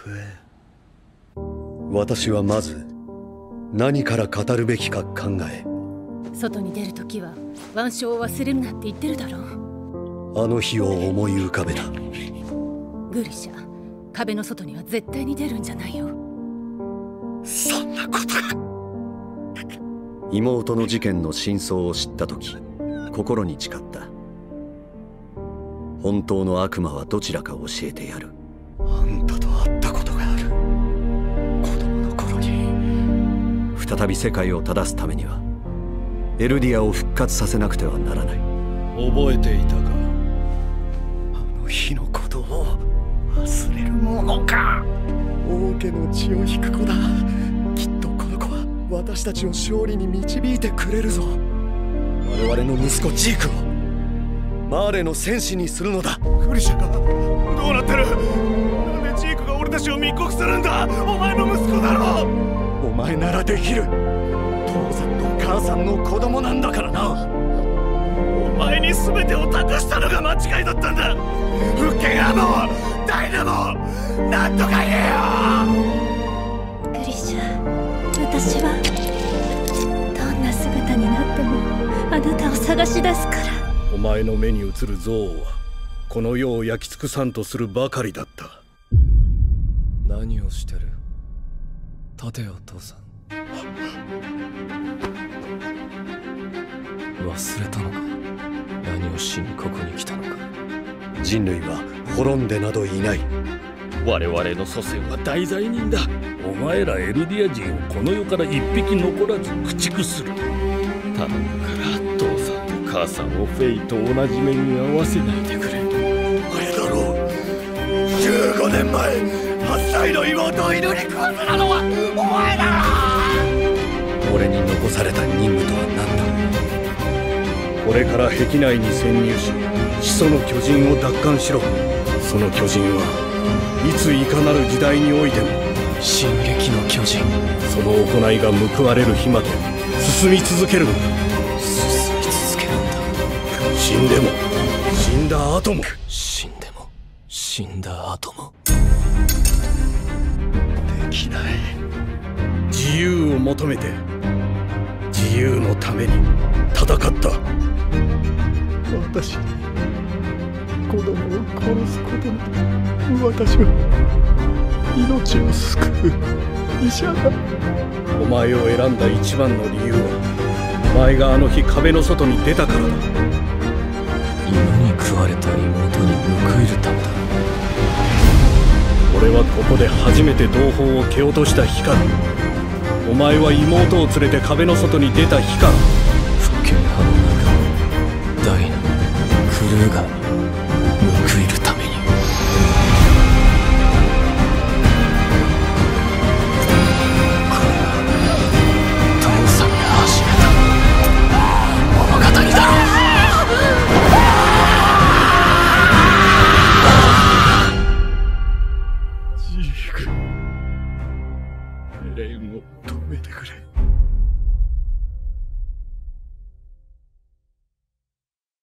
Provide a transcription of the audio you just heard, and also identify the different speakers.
Speaker 1: 私はまず何から語るべきか考え、
Speaker 2: 外に出るときは腕章を忘れるなって言ってるだろ。
Speaker 1: あの日を思い浮かべた。
Speaker 2: グリシャ、壁の外には絶対に出るんじゃないよ。
Speaker 1: そんなことが。妹の事件の真相を知った時、心に誓った。本当の悪魔はどちらか教えてやる。あんたと会ったことがある。子供の頃に。再び世界を正すためにはエルディアを復活させなくてはならない。
Speaker 3: 覚えていたか。
Speaker 1: あの日のことを忘れるものか。王家の血を引く子だ。きっとこの子は私たちを勝利に導いてくれるぞ。我々の息子ジークをマーレの戦士にするのだ。
Speaker 3: グリシャがどうなってる。なんでジークが俺たちを密告するんだ。お前の息子だろ。
Speaker 1: お前ならできる。父さんと母さんの子供なんだからな。
Speaker 3: お前に全てを託したのが間違いだったんだ。フッケガーもダイナもなんとか言えよ。
Speaker 4: グリシャ、私はどんな姿になってもあなたを探し出すから。
Speaker 3: お前の目に映る憎悪はこの世を焼き尽くさんとするばかりだった。
Speaker 5: 何をしてる。立てよ父さん。忘れたのか。何をしにここに来たのか。
Speaker 1: 人類は滅んでなどいない。
Speaker 6: 我々の祖先は大罪人だ。お前らエルディア人をこの世から一匹残らず駆逐する。頼むから父さんと母さんをフェイと同じ目に遭わせないでくれ。
Speaker 1: あれだろう。15年前8歳の妹を犬に食わせたのはお前だろ。俺に残された任務とは何だ。
Speaker 3: これから壁内に潜入し始祖の巨人を奪還しろ。その巨人はいついかなる時代においても
Speaker 5: 進撃の巨人。
Speaker 3: その行いが報われる日まで進み続けるのだ。
Speaker 5: 進み続けるんだ。
Speaker 3: 死んでも死んだ後も。
Speaker 5: 死んでも死んだ後も。
Speaker 1: できない。
Speaker 3: 自由を求めて自由のために戦った。
Speaker 1: 私に子供を殺すことなど。私は命を救う医者だ。
Speaker 3: お前を選んだ一番の理由はお前があの日壁の外に出たからだ。
Speaker 5: 犬に食われた妹に報いるためだ。
Speaker 3: 俺はここで初めて同胞を蹴落とした日から、お前は妹を連れて壁の外に出た日から、
Speaker 5: 復権派の中ダイナ、クルーガー